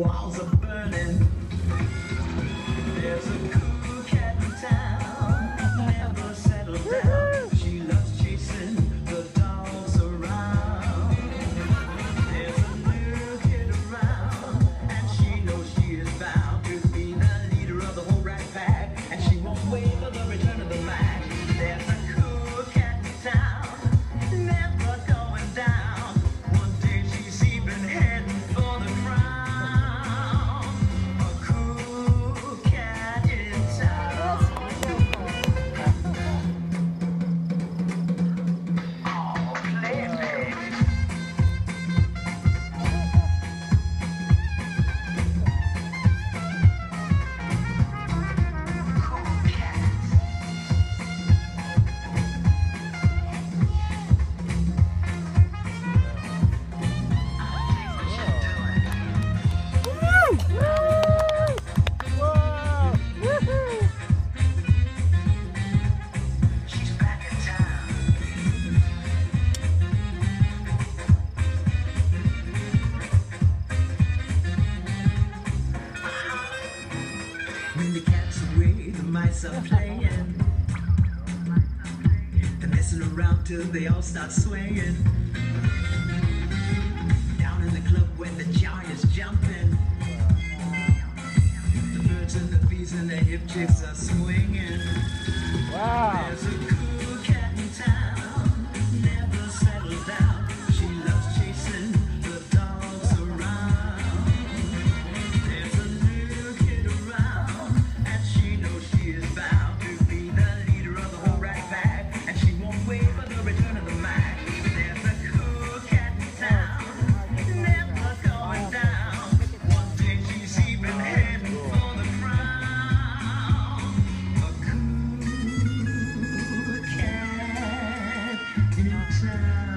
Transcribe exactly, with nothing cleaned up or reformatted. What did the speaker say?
walls are burning. There's a cool cat in town, never settled down. She loves chasing the dogs around. There's a new kid around, and she knows she is bound to be the leader of the whole rat pack, and she won't wait for the return of the Mac. There's a cool cat in town, never going down. One day she's even heading for the crown. A cool cat in town. Oh, play it, baby. Cool cat. She's back in town. When the cat's away, the mice are playing. They're messing around till they all start swaying. Down in the club where the joy is jumping. The birds and the bees and the hip chicks are swinging. Wow. There's a cool cat in town, never settled down. She loves chasing the dogs around. There's a new kid around, and she knows she is bound to be the leader of the whole rat pack, and she won't wait for the return of the Mac. There's a cool cat in town, never going down. One day she's even heading for the crown. A cool cat in town.